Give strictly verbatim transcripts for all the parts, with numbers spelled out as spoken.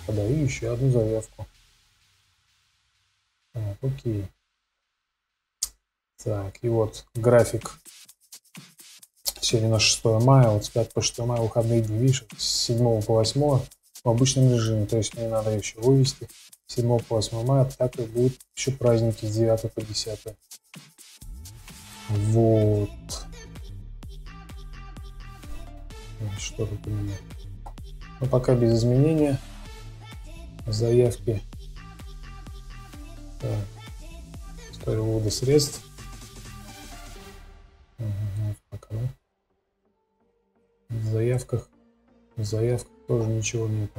подаю еще одну заявку. Так, окей. Так, и вот график. Сегодня на шестое мая, вот с пятого по шестое мая выходные дни, видишь, с седьмого по восьмое в обычном режиме, то есть мне надо еще вывести с седьмого по восьмое мая, так и будут еще праздники с девятого по десятое. Вот. Что тут у меня? Но пока без изменения. Заявки. Так. История вывода средств. Угу, пока, да? В заявках, в заявках тоже ничего нету.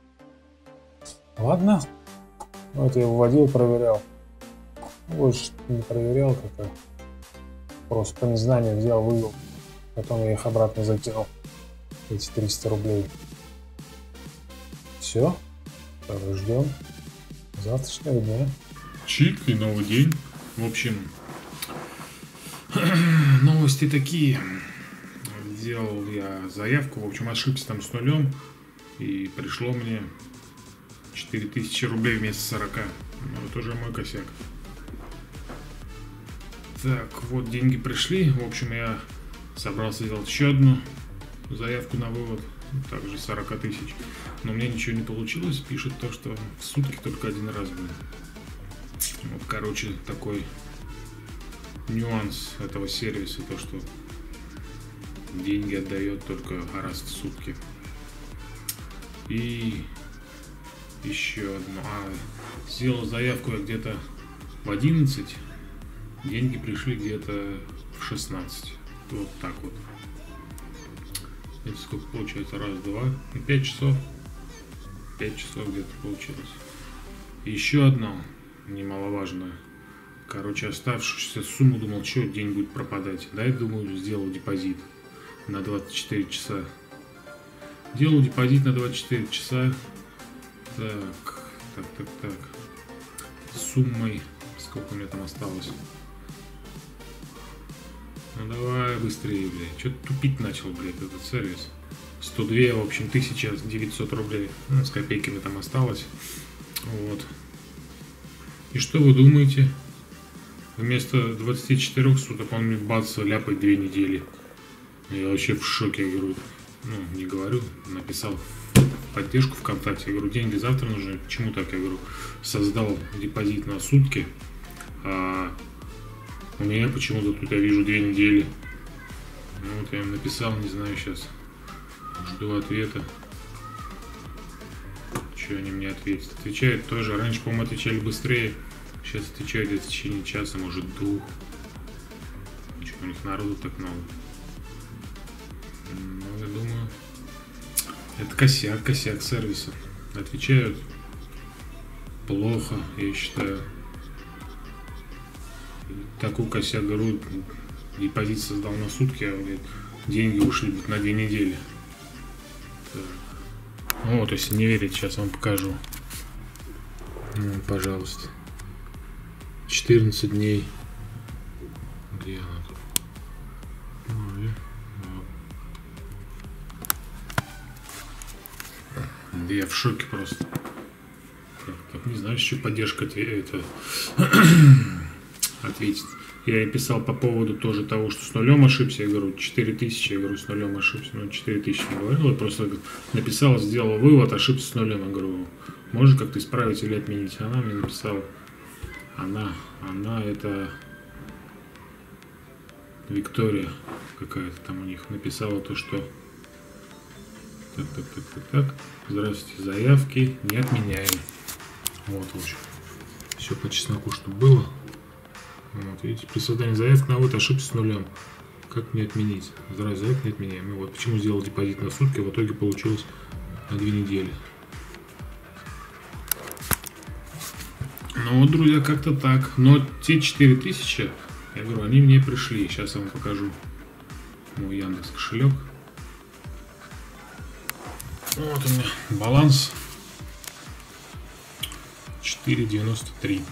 Ладно. Вот я вводил, проверял. Больше не проверял, как-то просто по незнанию взял, вывел. Потом я их обратно закинул. Эти триста рублей. Все. Ждем завтрашнего дня. Чик и новый день. В общем, новости такие. Сделал я заявку, в общем, ошибся там с нулем. И пришло мне четыре тысячи рублей вместо сорока. Ну, это уже мой косяк. Так, вот деньги пришли. В общем, я собрался сделать еще одну заявку на вывод. Также сорок тысяч. Но мне ничего не получилось. Пишет то, что в сутки только один раз будет. Вот, короче, такой нюанс этого сервиса. То, что деньги отдает только раз в сутки. И еще одно. А, сделал заявку я где-то в одиннадцать. Деньги пришли где-то в шестнадцать. Вот так вот. Это сколько получается? Раз, два, пять часов. Пять часов где-то получилось. Еще одно немаловажное. Короче, оставшуюся сумму, думал, что день будет пропадать. Да, я думаю, сделал депозит на двадцать четыре часа. Делал депозит на двадцать четыре часа. Так, так, так, так. С суммой, сколько у меня там осталось? Ну давай быстрее, блядь. Что-то тупить начал, блядь, этот сервис. сто два, в общем, тысяча девятьсот рублей. Ну, с копейками там осталось. Вот. И что вы думаете? Вместо двадцати четырёх суток он мне бац, ляпает две недели. Я вообще в шоке, я говорю. Ну, не говорю, написал в поддержку ВКонтакте. Я говорю, деньги завтра нужны. Почему так? Я говорю, создал депозит на сутки. А у меня почему-то тут я вижу две недели. Ну, вот я им написал, не знаю сейчас. Жду ответа. Что они мне ответят? Отвечают тоже. Раньше, по-моему, отвечали быстрее. Сейчас отвечают в течение часа, может двух. Что у них народу так много. Ну, я думаю, это косяк, косяк сервиса. Отвечают плохо, я считаю. Такой косяк, говорю, депозит создал на сутки, а говорит, деньги ушли на две недели. Так. Ну вот, если не верите, сейчас вам покажу. Ну, пожалуйста. четырнадцать дней. Где она тут? Ой, да я в шоке просто. Так, так, не знаю, что поддержка это ответить. Я ей писал по поводу тоже того, что с нулем ошибся. Я говорю, четыре тысячи, я говорю, с нулем ошибся. Ну, четыре тысячи не говорил, я просто написал, сделал вывод, ошибся с нулем. Я говорю, можно как-то исправить или отменить? Она мне написала, она, она это Виктория какая-то там у них написала то, что так, так, так, так, так. Здравствуйте, заявки не отменяем. Вот, в общем, все по чесноку, чтобы было. Вот, видите, при создании заявки на вот ошибся с нулем. Как мне отменить? Здравствуйте, заявку не отменяем. И вот почему сделал депозит на сутки, в итоге получилось на две недели. Ну вот, друзья, как-то так. Но те четыре тысячи, я говорю, они мне пришли. Сейчас я вам покажу мой Яндекс кошелек. Вот у меня баланс четыре девяносто три.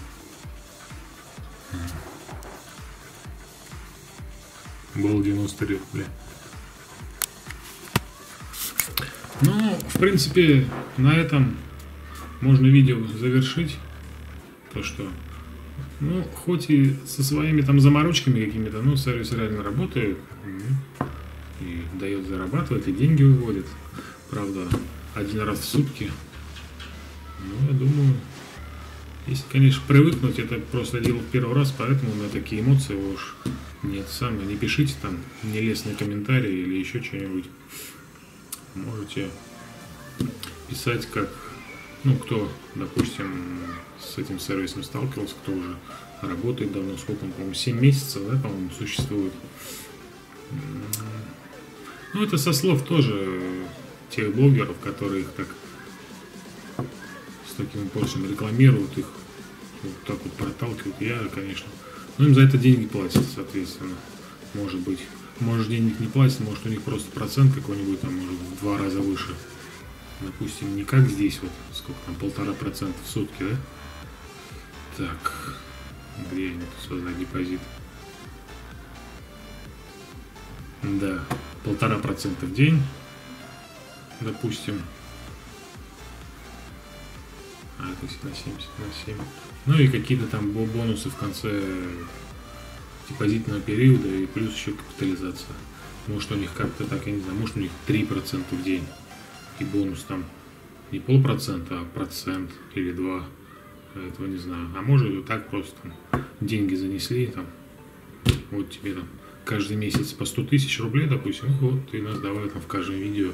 Было девяносто три рубля. Ну, в принципе, на этом можно видео завершить. То, что, ну, хоть и со своими там заморочками какими-то, но сервис реально работает. И дает зарабатывать, и деньги выводит. Правда, один раз в сутки. Ну, я думаю, если, конечно, привыкнуть, это просто делал первый раз, поэтому у меня такие эмоции уж нет. Сами не пишите там нелестные комментарии или еще что-нибудь. Можете писать, как, ну, кто, допустим, с этим сервисом сталкивался, кто уже работает давно, сколько он, по-моему, семь месяцев, да, по-моему, существует. Ну, это со слов тоже тех блогеров, которые их так с таким упорством рекламируют, их вот так вот проталкивают. Я, конечно, ну, им за это деньги платят, соответственно. Может быть, может, денег не платят, может, у них просто процент какой-нибудь там, может, в два раза выше. Допустим, не как здесь, вот, сколько там, полтора процента в сутки, да? Так, где они тут создать депозит? Да, полтора процента в день, допустим. А, это на семьдесят, на семь. Ну и какие-то там бонусы в конце депозитного периода и плюс еще капитализация. Может, у них как-то так, я не знаю, может, у них три процента в день. И бонус там не полпроцента, а процент или два. Я этого не знаю. А может, и так просто там, деньги занесли, там, вот тебе там каждый месяц по сто тысяч рублей, допустим, ну, вот, ты нас давай там в каждом видео.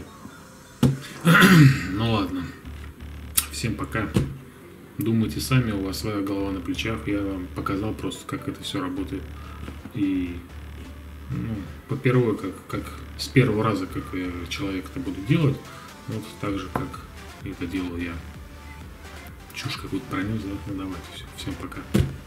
Ну ладно. Всем пока. Думайте сами, у вас своя голова на плечах. Я вам показал просто, как это все работает. И, ну, по первой, как, как с первого раза, как я, человек это буду делать, вот так же, как это делал я. Чушь какую-то пронес, да? Ну давайте, все. Всем пока.